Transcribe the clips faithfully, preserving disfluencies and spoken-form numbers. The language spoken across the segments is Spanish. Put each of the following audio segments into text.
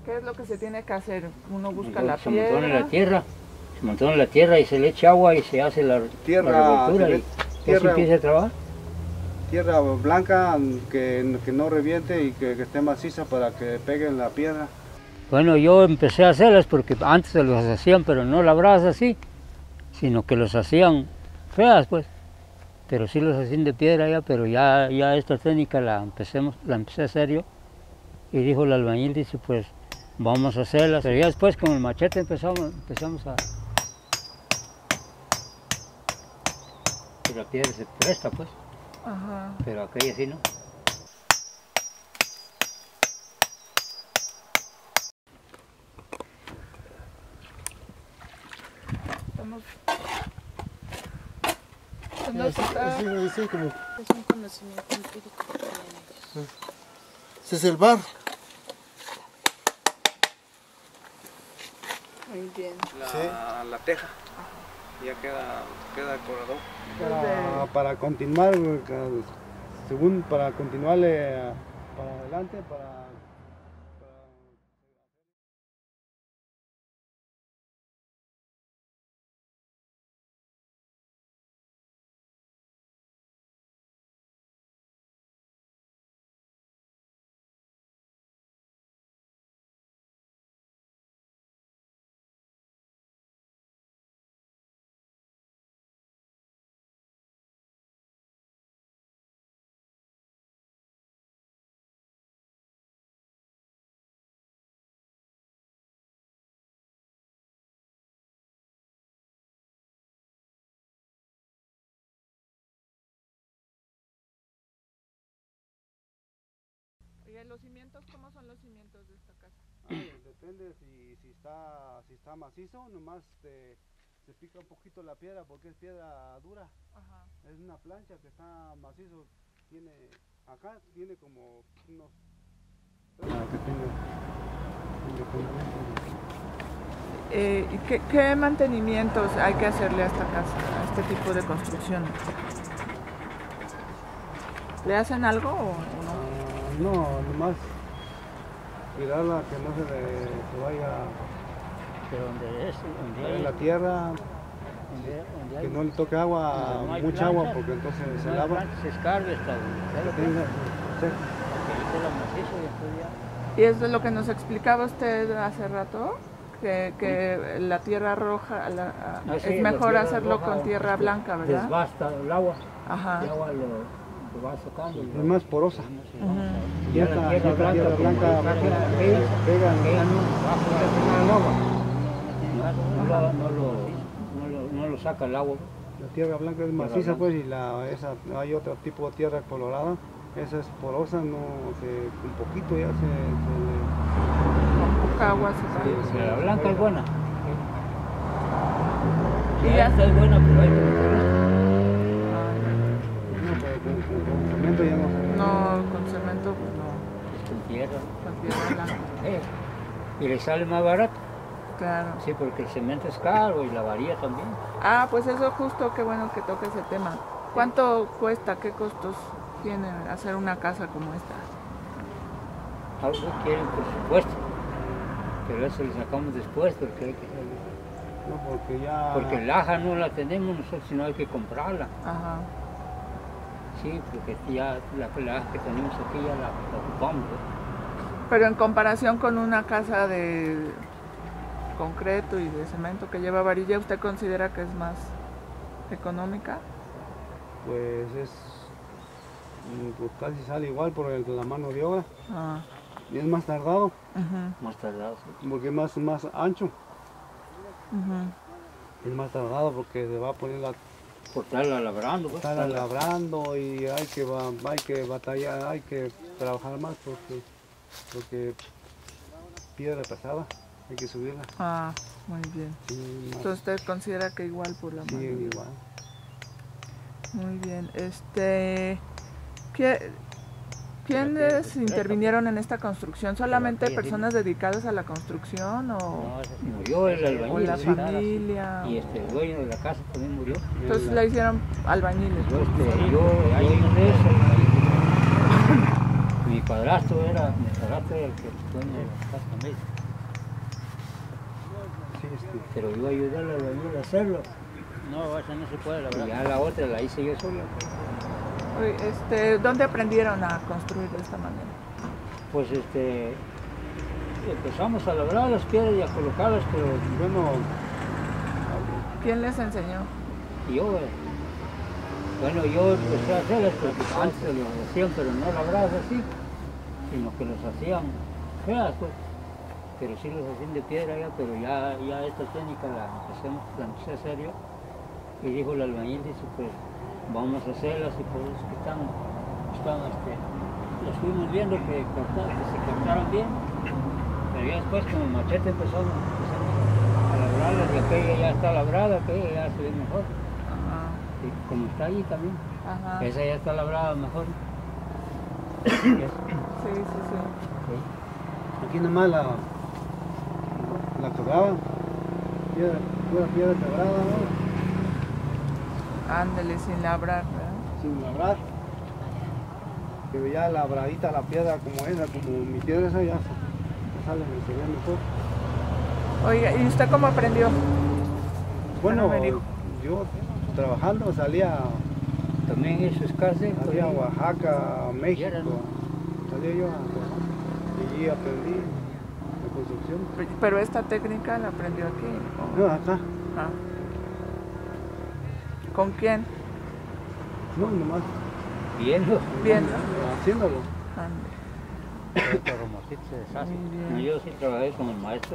¿Qué es lo que se tiene que hacer? Uno busca Entonces, la se piedra. amontona la tierra, se amontona la tierra y se le echa agua y se hace la, Tierra, la revoltura se y le- ya tierra- se empieza a trabajar. Tierra blanca que, que no reviente y que, que esté maciza para que pegue en la piedra. Bueno, yo empecé a hacerlas porque antes se los hacían, pero no labradas así, sino que los hacían feas, pues. Pero sí los hacían de piedra ya, pero ya, ya esta técnica la, empecemos, la empecé a hacer yo. Y dijo el albañil, dice, pues vamos a hacerlas. Pero ya después con el machete empezamos, empezamos a... Y la piedra se presta, pues. Ajá. Pero aquella sí no. Estamos... Entonces, está- Sí, sí, sí, como- Es un conocimiento empírico que tienen ellos. Ese es el bar. Muy bien. La, Sí. la teja. Ya queda, queda el corredor. Desde- Para, para continuar, eh, según para continuarle eh, para adelante, para, para- ¿Y los cimientos? ¿Cómo son los cimientos de esta casa? Ah, depende si, si está si está macizo, nomás te- se pica un poquito la piedra porque es piedra dura. Ajá. Es una plancha que está macizo, tiene acá tiene como unos ah, que tenga Eh, ¿y qué, qué mantenimientos hay que hacerle a esta casa, a este tipo de construcción? ¿Le hacen algo o no? Ah, no, nomás cuidarla que no se le se vaya Pero donde es, donde en hay, la tierra, donde, donde hay, que no le toque agua, donde no hay mucha plancha, agua porque entonces donde se no hay lava. plancha, se escarbe hasta Que el tenga- se- que la macizo y después ya. Y eso es lo que nos explicaba usted hace rato, que, que la tierra roja la- Ah, sí, es la mejor tierra hacerlo roja, con tierra este, blanca, ¿verdad? Desbasta el agua, Ajá. el agua lo, lo va sacando. es más porosa. Y Y ya esta la tierra tierra blanca, blanca, blanca, como blanca, la pega, pega en- ella no bajo el agua. No, lo- no lo, no, lo, no lo saca el agua. La tierra blanca es maciza pues y la, esa, hay otro tipo de tierra colorada, esa es porosa, no, se, un poquito ya se, se Con poca agua se va. Sí, La blanca es buena. Y Y ya- esta es buena, pero hay que meterla. le, no, pero con, con, con cemento ya no se. No, con cemento, pues no, Con tierra. con tierra blanca. Eh, y le sale más barato. Claro. Sí, porque el cemento es caro y la varilla también. Ah, pues eso justo, qué bueno que toque ese tema. ¿Cuánto cuesta, qué costos tiene hacer una casa como esta? Algo quieren, por supuesto. Pero eso lo sacamos después porque hay que... No, porque ya. Porque el aja no la tenemos nosotros, sino hay que comprarla. Ajá. Sí, porque ya la, la aja que tenemos aquí ya la, la ocupamos. ¿eh? Pero en comparación con una casa de concreto y de cemento que lleva varilla, ¿usted considera que es más económica? Pues es. mm, Pues casi sale igual por el- la mano de obra. Ah, Y es más tardado, ujú, Más tardado. Sí. porque es más, más ancho. ujú. Es más tardado porque se va a poner la Por estarla labrando. Pues, estar estarla- labrando y hay que, ba- hay que batallar, hay que trabajar más porque, porque piedra pesada, hay que subirla. Ah, muy bien. Sí, más- Entonces usted considera que igual por la sí, mano. igual. Muy bien. Este, ¿qué- ¿quiénes intervinieron en esta construcción? ¿Solamente aquella sí. personas dedicadas a la construcción o, No, ese sí murió, el o albañil. la sí. familia? Y este, el dueño de la casa también murió. Entonces la hicieron albañiles. Yo, este, yo ahí en eso, mi padrastro era, mi padrastro era el que dueño de la casa también. este, pero iba a ayudarle al albañil a hacerlo. No, esa no se puede, la verdad. Y ya la otra la hice yo sola. Oye, este, ¿dónde aprendieron a construir de esta manera? Pues este, empezamos a labrar las piedras y a colocarlas, pero bueno, ¿Quién les enseñó? yo, eh, bueno, yo empecé a hacerlas porque antes los hacían, pero no labradas así, sino que los hacían feas, pues. Pero sí los hacían de piedra ya, pero ya, ya esta técnica la empecé, la empecé a hacer yo. Y dijo el albañil, dice, pues vamos a hacerlas y por eso que están, están este, las fuimos viendo que, cortar, que se cortaran bien. Pero ya después como machete empezamos, empezamos a labrarlas y aquella ya está labrada, aquella ya se ve mejor. Ajá. Y como está ahí también, Ajá. esa ya está labrada mejor. Sí, sí, sí. Sí. Aquí nomás la, la quebraban, piedra, pura piedra quebrada, ¿no? Ándale, sin labrar, ¿verdad? Sin labrar. Pero ya labradita la piedra como esa, como mi piedra esa ya, ya sale, se ve mejor. Oiga, ¿y usted cómo aprendió? Bueno, me dijo. yo trabajando salía, También eso es cárcel. salía a pues, Oaxaca, a México, Quiera, ¿no? salía yo a trabajar. Y allí aprendí la construcción. Pero esta técnica la aprendió aquí. ¿o? No, acá, Ah. ¿Con quién? no, nomás Viendo. Viendo. haciéndolo. Ande. Otro romocito se deshace. Muy bien. No, yo sí trabajé con el maestro.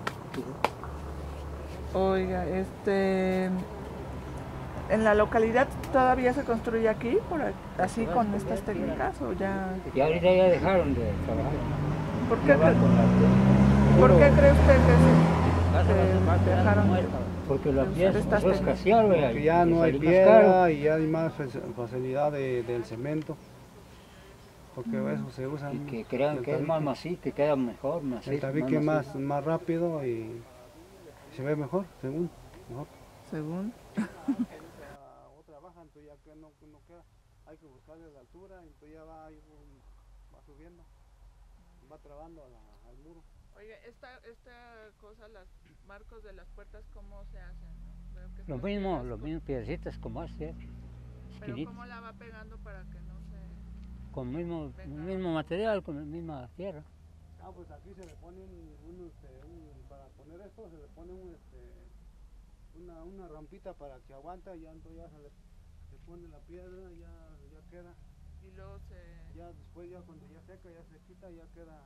Oiga, este, ¿en la localidad todavía se construye aquí, por a- así con estas técnicas o ya? Y ahorita ya dejaron de trabajar. ¿Por qué, Ya van cre- con la- ¿por qué cree usted que Casa se de que Zapata, dejaron no de- es, porque la de usar pieza estas empezó a técnicas? escasear, vea, Porque y- ya y no hay salió más caro. piedra y ya hay más fac- facilidad de- del cemento. Porque eso se usa. Y que crean el que es más tabique. macizo, que queda mejor, macizo. El tabique más, macizo. más rápido y se ve mejor, según. Mejor. según? Otra baja, entonces ya que no, no queda, hay que buscarle la altura, entonces ya va, ahí, um, va subiendo, va trabando a la- al muro. Oiga, esta, esta cosa, los marcos de las puertas, ¿cómo se hacen? no? Veo que Lo son mismo, piedras los con- mismos piedrecitas como hace, Pero esquinitas, ¿cómo la va pegando para que no se...? con el mismo, el mismo material, con la misma tierra. Ah, pues aquí se le pone un, un, este, un- para poner esto se le pone un, este, una, una rampita para que aguanta y ya entonces ya se le se pone la piedra y ya, ya queda. Y luego se... Ya después ya cuando ya seca ya se quita ya queda.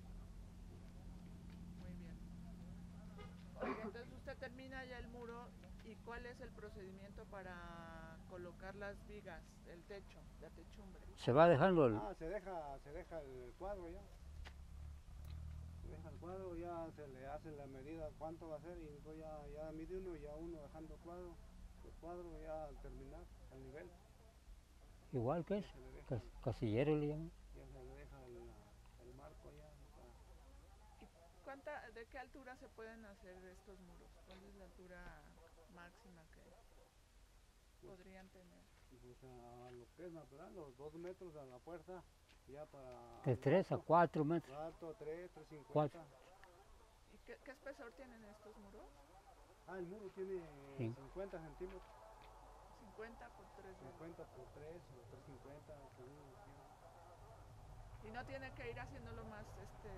Muy bien. Oiga, entonces usted termina ya el muro y ¿cuál es el procedimiento para colocar las vigas, el techo, la techumbre? Se va dejando el, Ah, se deja, se deja el cuadro ya. Se deja el cuadro, ya se le hace la medida cuánto va a ser y entonces ya, ya mide uno y ya uno dejando el cuadro, el cuadro ya al terminar, al nivel, igual que es, se le deja, cas- casillero le llaman. ya se le deja el, el marco ya. para- ¿Y cuánta, de qué altura se pueden hacer estos muros? ¿Cuál es la altura máxima que podrían tener? Pues a lo que es natural, los dos metros a la puerta, ya para... De tres a cuatro metros. Alto, tres, tres cincuenta. Cuatro. ¿Y qué, qué espesor tienen estos muros? Ah, el muro tiene Sí. cincuenta centímetros, cincuenta por tres. cincuenta por tres o tres cincuenta, según lo que quiera. Y no tiene que ir haciéndolo más, este,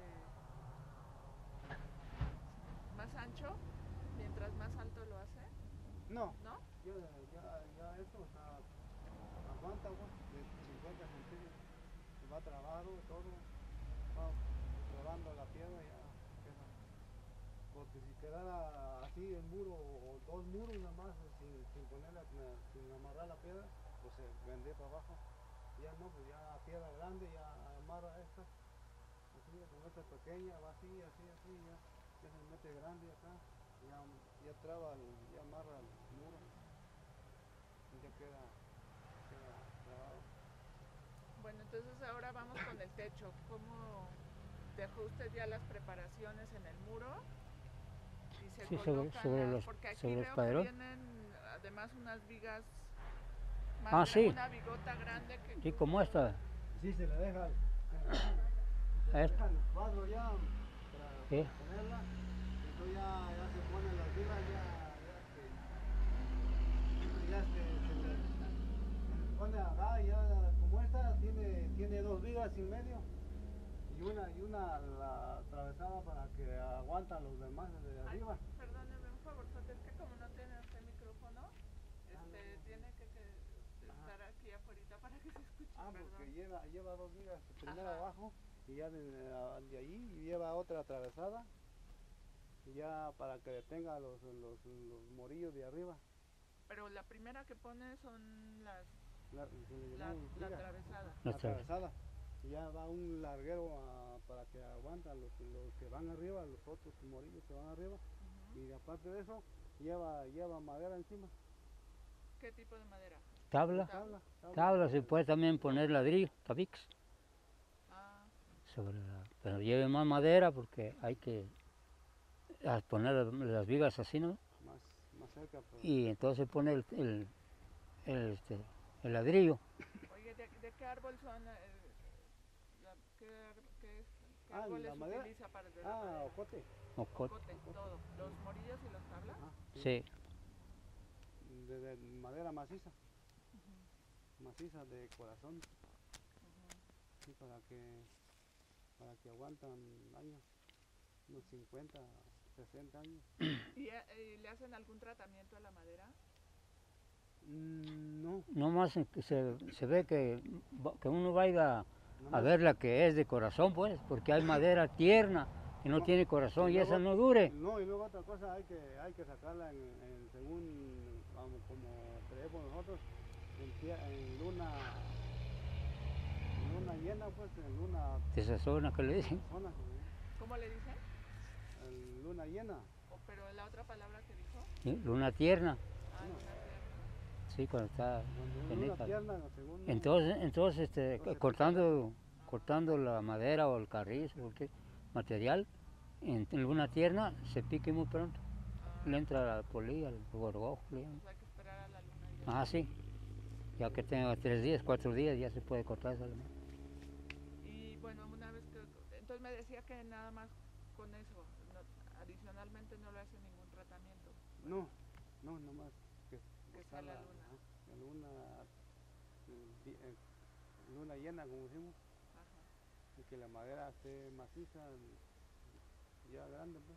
más ancho, mientras más alto lo hace, No, ¿no? ya, ya, ya esto está, aguanta pues, de cincuenta centímetros, se va trabado todo, va trabando la piedra ya queda. Porque si quedara así el muro o dos muros nada más sin, sin ponerla, sin amarrar la piedra, pues se vendría para abajo. Ya no, pues ya piedra grande, ya amarra esta, así, con esta pequeña, va así, así, así, ya, ya se mete grande acá, ya, ya traba, el- ya amarra el muro, y ya queda, queda trabado. Bueno, entonces ahora vamos con el techo. ¿Cómo dejó usted ya las preparaciones en el muro? Y se Sí, sobre- colocan sobre las- los- porque aquí sobre los veo que paderos. vienen además unas vigas más Ah, gra- sí. una bigota grande que Sí, como esta. Sí, se le deja, se le Esta. deja el cuadro ya para Sí. ponerla, entonces ya, ya se ponen las arriba ya, ya, este, ya este, se le, se le pone acá, ya como esta tiene, tiene dos vigas y medio y una y una la atravesada para que aguanta los demás de arriba. Ay, perdóneme un favor, es que como no tiene usted micrófono, este, Ah, no. tiene que, que estar aquí afuera para que se escuche. Ah, perdón. porque lleva, lleva dos vigas, primero Ajá. abajo y ya de, de ahí lleva otra atravesada y ya para que detenga los, los, los morillos de arriba. Pero la primera que pone son las La, se le la, llamamos la viga, atravesada. la La atravesada. Y ya va un larguero a- para que aguanta los, los que van arriba, los otros morillos que van arriba. Ujú. Y aparte de eso, lleva, lleva madera encima. ¿Qué tipo de madera? Tabla. Tabla, tabla. Tabla, se puede también poner ladrillo, tabiques, Ah, sobre la, pero lleve más madera porque hay que a poner las, las vigas así, ¿no? Más, más cerca. Pero... Y entonces pone el, el, el, este, el ladrillo. oye, ¿de, de qué árbol son? eh, la, ¿Qué, ar- qué, qué Ah, árboles la madera. utiliza para de la Ah, madera? ocote. Ocote. Ocote, todo. Los morillos y las tablas. Ajá, Sí, De, de madera maciza, Ujú, maciza de corazón, ujú. sí, para que para que aguantan años, unos cincuenta, sesenta años. ¿Y, eh, eh, le hacen algún tratamiento a la madera? Mm, no, nomás en que se, se ve que, va- que uno vaya a nomás- ver la que es de corazón, pues, porque hay madera tierna que no, No, tiene corazón y, y esa luego- no dure. No, y luego otra cosa, hay que, hay que sacarla en, en según, vamos, como creemos nosotros, en, tie- en luna, en luna llena, pues, en luna De esa zona que le dicen. zona, ¿Cómo le dicen? en luna llena. O, pero la otra palabra que dijo. ¿Sí? Luna tierna, Ah, luna tierna. sí, cuando está Cuando es llenita. luna tierna, según... Entonces, entonces este, Entonces, cortando, cortando la madera o el carrizo, cualquier material, en, en luna tierna se pique muy pronto. Ah, Le entra la polilla, el gorgojo. le llaman. pues hay que esperar a la luna llena. Ah, sí. Ya que tenga tres días, cuatro días, ya se puede cortar esa luna. Y bueno, una vez que... entonces me decía que nada más con eso, no- adicionalmente no le hace ningún tratamiento. No, no, nomás que, Que sea la luna. ajá, la luna, eh, di- eh, luna llena, como decimos, Ajá. y que la madera esté maciza, ya grande, pues.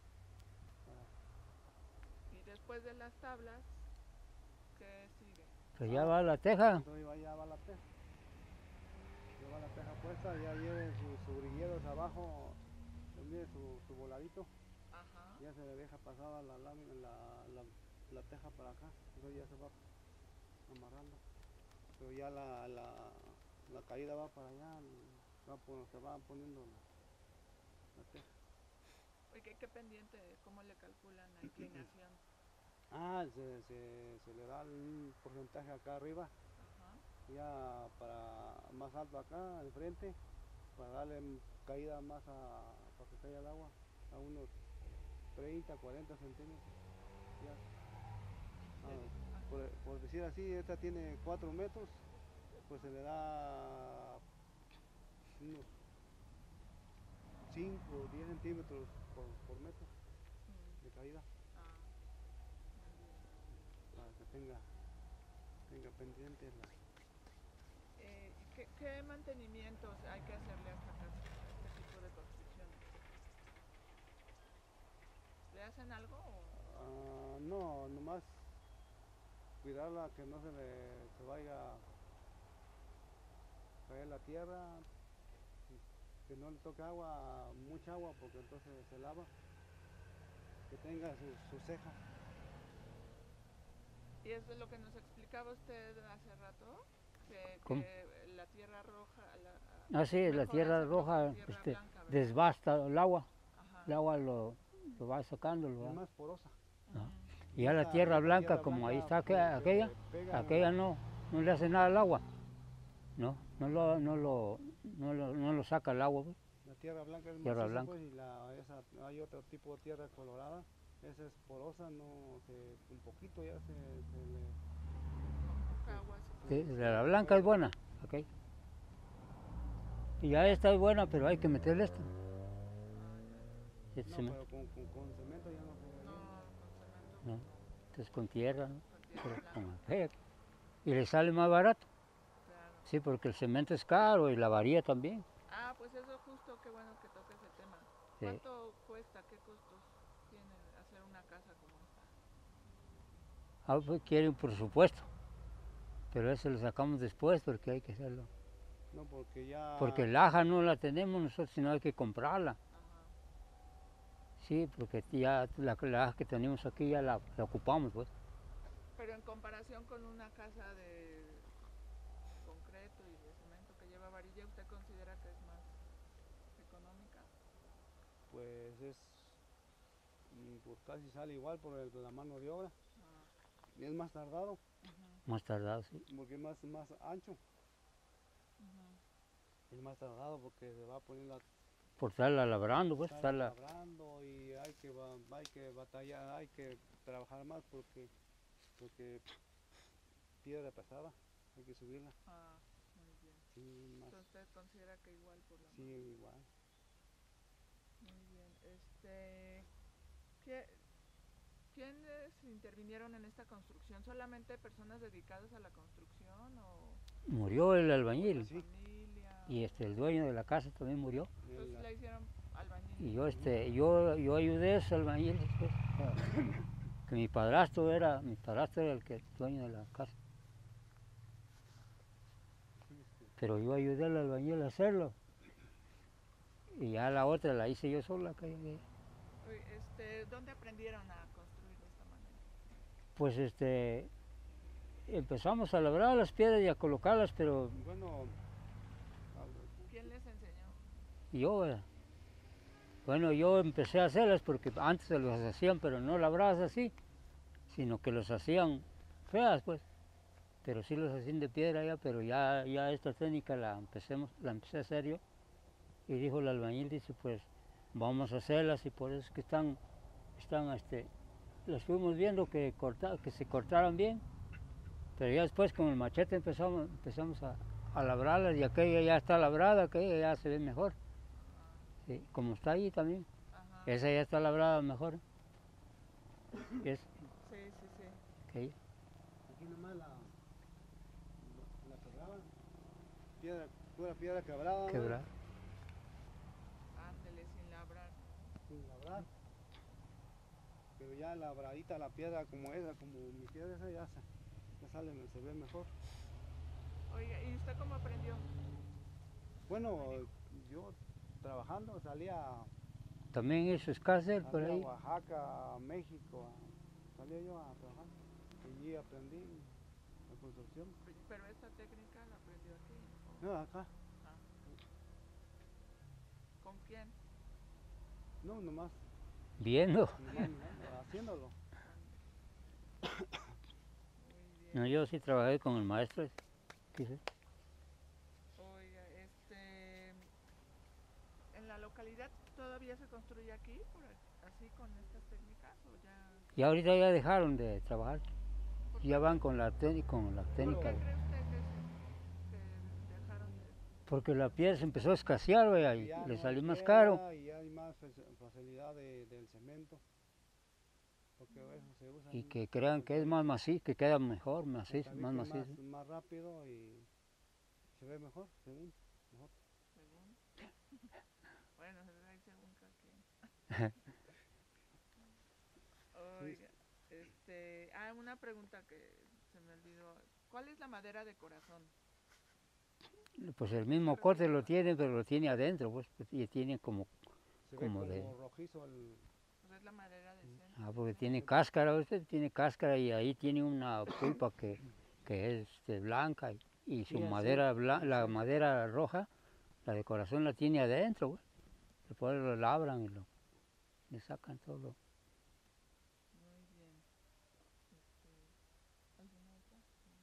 para- Y después de las tablas, ¿qué sigue? Pues ya va la teja. Entonces va- ya va la teja. Ya va la teja puesta, ya lleve sus, sus brilleros abajo, pues mire su, su voladito, Ajá. ya se le deja pasada la lámina, la, la, la teja para acá, entonces ya se va amarrando. Pero ya la, la, la caída va para allá, va por- se va poniendo la, la teja. Oye, ¿qué pendiente? ¿Cómo le calculan la inclinación? Ah, se, se, se le da un porcentaje acá arriba, Ajá. ya para más alto acá, al frente, para darle caída más a, para que caiga el agua, a unos treinta, cuarenta centímetros. Ya. Ah, por, por decir así, esta tiene cuatro metros, pues se le da unos cinco o diez centímetros por, por metro Mm, de caída, ah, muy bien. para que tenga, tenga pendiente la... Eh, ¿y ¿qué, ¿Qué mantenimientos hay que hacerle a esta casa, a este tipo de construcciones? ¿Le hacen algo o...? Ah, no, nomás cuidarla que no se le se vaya a caer la tierra, que no le toque agua, mucha agua, porque entonces se lava, que tenga su, su ceja. Y eso es lo que nos explicaba usted hace rato, que, ¿Cómo? que la tierra roja... La, Ah, sí, la mejor tierra hacerlo con roja tierra este, blanca, ¿verdad? desbasta el agua. Ajá. El agua lo, lo va sacando. Lo Es va. más porosa. Ah. Y ya la Esta- tierra la blanca, tierra como ahí blanca, está aquella, pues, aquella, se pega en aquella la- no, no le hace nada al agua. No, no lo, no lo, no lo, no lo saca el agua. Pues. La tierra blanca es Tierra maciza, blanca. pues, y la, esa, hay otro tipo de tierra colorada, esa es porosa, no se, un poquito ya se, se le... Con poca agua se Sí, la blanca es buena, ok. Y ya esta es buena, pero hay que meterle esta. Este No, cemento. pero con, con, con cemento ya no se... No, con cemento ¿no? Entonces con tierra, ¿no? con tierra Pero blanca. con fe- y le sale más barato, Claro. sí, porque el cemento es caro y la varilla también. Ah, pues eso justo, qué bueno que toque ese tema. Sí. ¿Cuánto cuesta, qué costos tiene hacer una casa como esta? Ah, pues quieren por supuesto, pero eso lo sacamos después porque hay que hacerlo. No, porque ya... Porque laja no la tenemos nosotros, sino hay que comprarla. Ajá. Sí, porque ya la laja que tenemos aquí ya la, la ocupamos, pues. Pero en comparación con una casa de concreto y de cemento que lleva varilla, ¿usted considera que es más económica? Pues es... mm, pues casi sale igual por el- la mano de obra. Ah, Y es más tardado, ujú, Más tardado, sí. porque es más, más ancho. ujú. Es más tardado porque se va a poner la... Por estarla labrando, pues, estarla estarla... labrando y hay que, ba- hay que batallar, hay que trabajar más porque, porque piedra pesada, hay que subirla. Ah, muy bien. Sí, más, Entonces usted considera que igual por la sí, mano. igual. Muy bien. Este, ¿qué, ¿quiénes intervinieron en esta construcción? ¿Solamente personas dedicadas a la construcción o Murió el albañil Sí. familia? y este, el dueño de la casa también murió. Entonces El- la hicieron albañil. Y yo, este, yo, yo ayudé a ese albañil, pues, que mi padrastro era, mi padrastro era el que dueño de la casa. Pero yo ayudé al albañil a hacerlo. Y ya la otra la hice yo sola. Que, Oye, Este, ¿dónde aprendieron a construir de esta manera? pues este, empezamos a labrar las piedras y a colocarlas, pero Bueno, ¿Quién les enseñó? yo, eh, bueno, yo empecé a hacerlas porque antes se los hacían, pero no labradas así, sino que los hacían feas, pues. Pero sí los hacían de piedra ya, pero ya, ya esta técnica la empecemos, la empecé a hacer yo. Y dijo el albañil, dice, pues vamos a hacerlas y por eso es que están, están, este, las fuimos viendo que, corta, que se cortaran bien. Pero ya después con el machete empezamos, empezamos a, a labrarlas y aquella ya está labrada, aquella ya se ve mejor. Sí, como está ahí también. Ajá. Esa ya está labrada mejor. Es, Sí, sí, sí. aquella. aquí nomás la, la quebraban, piedra, pura piedra quebrada, ¿no? Quebrada. Ándele, sin labrar. Sin labrar. Pero ya labradita la piedra como esa, como mi piedra esa ya, se, ya sale, se ve mejor. Oiga, ¿y usted cómo aprendió? Bueno, yo trabajando salía, También hizo escasez por salía a ahí. Oaxaca, a México, a- salía yo a trabajar. Y allí aprendí la construcción. Pero esta técnica la aprendió aquí. ¿o? No, acá, Ah. ¿Con quién? no, nomás, Viendo. nomás, nomás, haciéndolo. Muy bien. No, yo sí trabajé con el maestro. Quise. Oiga, este, ¿en la localidad todavía se construye aquí, por a- así con estas técnicas o ya? Y ahorita ya dejaron de trabajar. Ya van con la, técnica- con la ¿Por técnica. qué de- cree usted que, se, que dejaron de? Porque la piedra se empezó a escasear, vea, y Ya le no salió hay más piedra caro. Y hay más fac- facilidad de- del cemento. Porque eso se usa. Y en- que crean que es más macizo, que queda mejor, macizo, también más que es macizo. Más, más rápido y se ve mejor, según. Mejor. Según. Bueno, ahí según cada quien. Oiga, este, ah, una pregunta que se me olvidó. ¿Cuál es la madera de corazón? Pues el mismo corte lo tiene, pero lo tiene adentro, pues, y tiene como, Se Como ve de- como rojizo el. Pues es la madera decente. ah, porque tiene cáscara, usted tiene cáscara y ahí tiene una pulpa que, que es este, blanca y, y su Sí, así, madera blanca, la así. madera roja, la decoración la tiene adentro, pues. Después lo labran y lo, le sacan todo. Muy bien. Este, ¿alguna otra?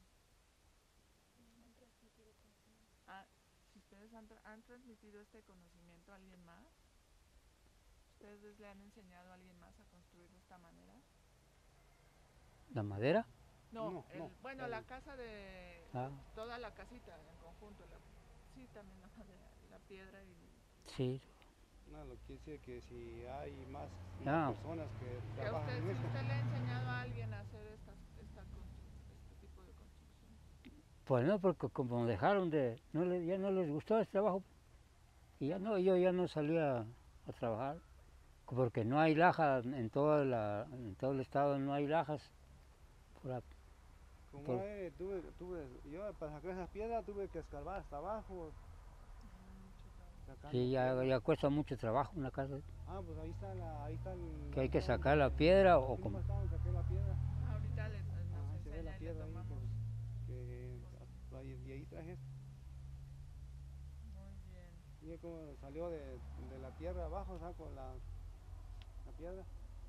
Ah, si ustedes han, tra- han transmitido este conocimiento a alguien más, ¿ustedes le han enseñado a alguien más a construir de esta manera? ¿La madera? No, No, el- no, bueno, el- la casa de Ah. toda la casita en conjunto, la, sí, también la madera, la piedra y Sí, No, lo que quiere decir que si hay más, Ah. más personas que Que trabajan usted, en si esto. usted le ha enseñado a alguien a hacer estas, esta constru- este tipo de construcción. Pues no, porque como dejaron de, no le- ya no les gustó el trabajo, y ya no, yo ya no salía a trabajar, porque no hay laja en, toda la, en todo el estado, no hay lajas. Por la- Como por- eh, tuve, tuve, yo para sacar esas piedras tuve que escarbar hasta abajo. sacando sí, ya, piedras. ya cuesta mucho trabajo una casa, Ah, pues ahí está la, ahí está el, que hay ahí que está sacar la donde- piedra o aquí como... nomás está donde saqué la piedra. Ahorita le, nos Ajá, se enseña ve la y le piedra ahí tomamos. que, que ahí, y ahí traje esto. Muy bien. Y como salió de, de la tierra abajo, saco la, la piedra.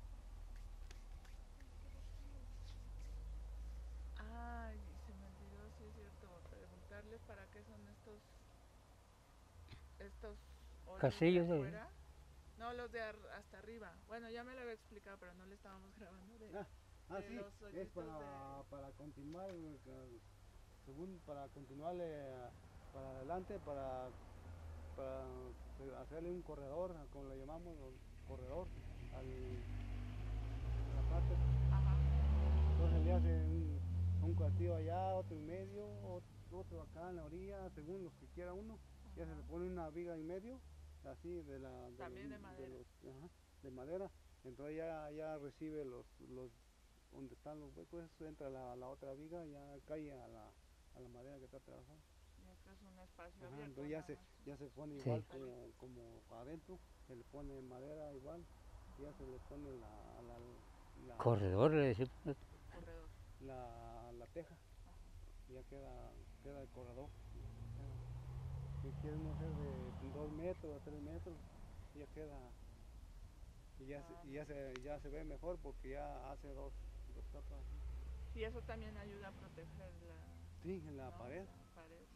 Ay, se me olvidó, sí es cierto, preguntarles para qué son estos estos hoyos Casillos de de- afuera. No, los de ar- hasta arriba. Bueno, ya me lo había explicado, pero no le estábamos grabando. De, Ah, ah, de sí, los es hoyitos para, de- para continuar, eh, que- según para continuarle eh, para adelante, para, para se- hacerle un corredor, como le llamamos, o corredor, al, a la parte. Ajá. Entonces le hace un, un cuartillo allá, otro en medio, ot- otro acá en la orilla, según los que quiera uno. Ya se le pone una viga en medio, así de la de También los- de madera. los- ajá, de madera. Entonces ya, ya recibe los, los donde están los huecos, eso entra la, la otra viga, ya cae a la, a la madera que está trabajando. Y esto es un espacio Ajá, abierto. entonces ya nada se, más. ya se pone Sí. igual como, como adentro, se le pone madera igual, y ya se le pone la, la, la, Corredor, le decimos. Corredor. la, la teja, Ajá. y ya queda, queda el corredor. Si quieren hacer de dos metros a tres metros, ya queda, y ya, se, y ya, se, ya se ve mejor porque ya hace dos, dos capas. Y eso también ayuda a proteger la, Sí, en la ¿no? pared. La pared, Sí.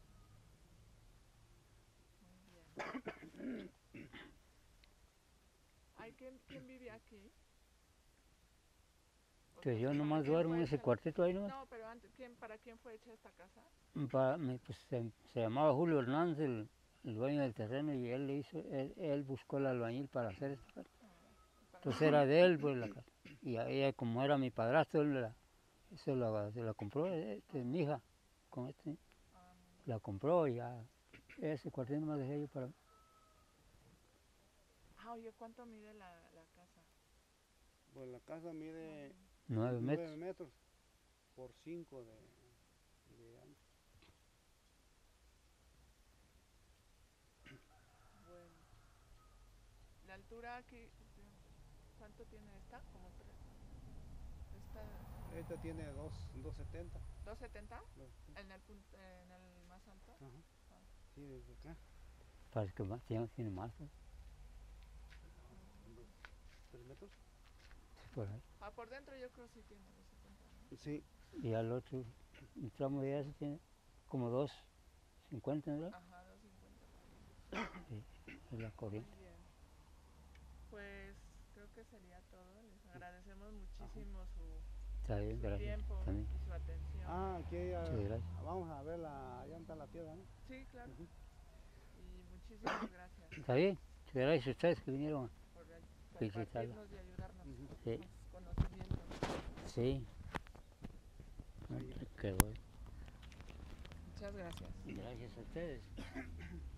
¿no? Muy bien. Ay, ¿quién, quién vive aquí? O Que sea, yo ¿para nomás quién duermo fue en ese hecha- cuartito ahí, ¿no? No, pero antes, ¿quién, ¿para quién fue hecha esta casa? Para mí, pues, se, se llamaba Julio Hernández, el, el dueño del terreno, y él le hizo, él, él buscó el albañil para hacer esta casa. Para- Entonces era de él, pues, la casa. Y a ella, como era mi padrastro, él la, se, la, se la compró, este, mi hija, con este, Ah, la compró y ya, ese cuartito más dejé yo para mí. Ah, oye, ¿cuánto mide la, la casa? Pues la casa mide Nueve nueve metros. metros por cinco de, de ancho. Bueno. La altura aquí, ¿cuánto tiene esta? Como tres. Esta, Esta tiene dos, dos setenta. ¿dos setenta? dos setenta. En el, punto, en el más alto. Ajá. Ah, Sí, desde acá. Parece que más, tiene, tiene más, pues, Dos, tres metros. por ahí. Ah, por dentro yo creo sí tiene dos setenta, ¿no? Sí. Y al otro, el tramo de ese tiene como dos cincuenta, ¿no? Ajá, dos cincuenta. Sí, es la Muy corriente. bien. Pues creo que sería todo. Les agradecemos muchísimo su, Está bien, su gracias. tiempo También. y su atención. Ah, aquí ya, Muchas gracias. vamos a ver la, allá está la piedra, ¿no? Sí, claro. Ujú. Y muchísimas gracias Está bien. Muchas gracias a ustedes que vinieron. por Felicitarla. compartirnos y ayudarnos Ujú. Sí. con sus conocimientos. Sí. Ahí. Qué bueno. Muchas gracias. Gracias a ustedes.